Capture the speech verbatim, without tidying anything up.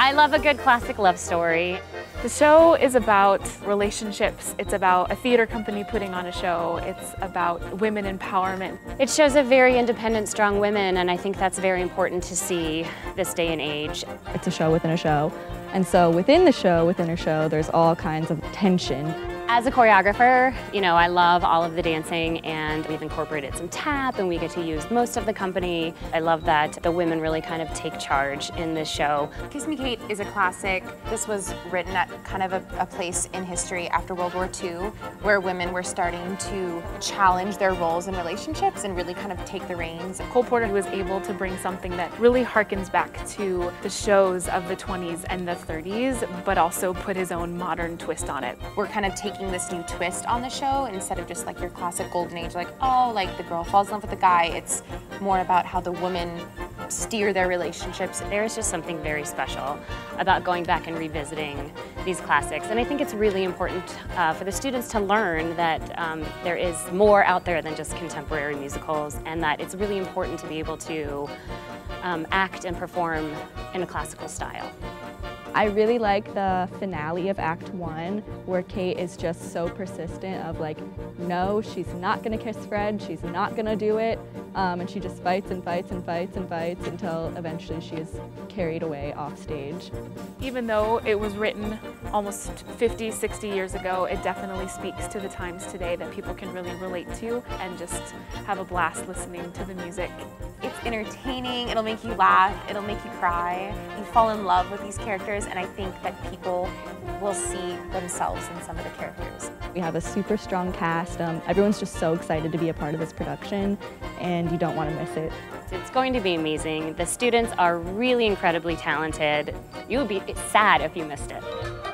I love a good classic love story. The show is about relationships. It's about a theater company putting on a show. It's about women empowerment. It shows a very independent, strong women, and I think that's very important to see this day and age. It's a show within a show. And so within the show, within a show, there's all kinds of tension. As a choreographer, you know, I love all of the dancing, and we've incorporated some tap, and we get to use most of the company. I love that the women really kind of take charge in this show. Kiss Me Kate is a classic. This was written at kind of a, a place in history after World War Two, where women were starting to challenge their roles in relationships and really kind of take the reins. Cole Porter was able to bring something that really harkens back to the shows of the twenties and the thirties, but also put his own modern twist on it. We're kind of taking this new twist on the show instead of just like your classic golden age, like, oh, like the girl falls in love with the guy. It's more about how the women steer their relationships. There's just something very special about going back and revisiting these classics. And I think it's really important uh, for the students to learn that um, there is more out there than just contemporary musicals, and that it's really important to be able to um, act and perform in a classical style. I really like the finale of Act One, where Kate is just so persistent of like, no, she's not gonna kiss Fred, she's not gonna do it, um, and she just fights and fights and fights and fights until eventually she is carried away off stage. Even though it was written almost fifty, sixty years ago, it definitely speaks to the times today that people can really relate to and just have a blast listening to the music. It's entertaining, it'll make you laugh, it'll make you cry. You fall in love with these characters, and I think that people will see themselves in some of the characters. We have a super strong cast. Um, everyone's just so excited to be a part of this production, and you don't want to miss it. It's going to be amazing. The students are really incredibly talented. You would be sad if you missed it.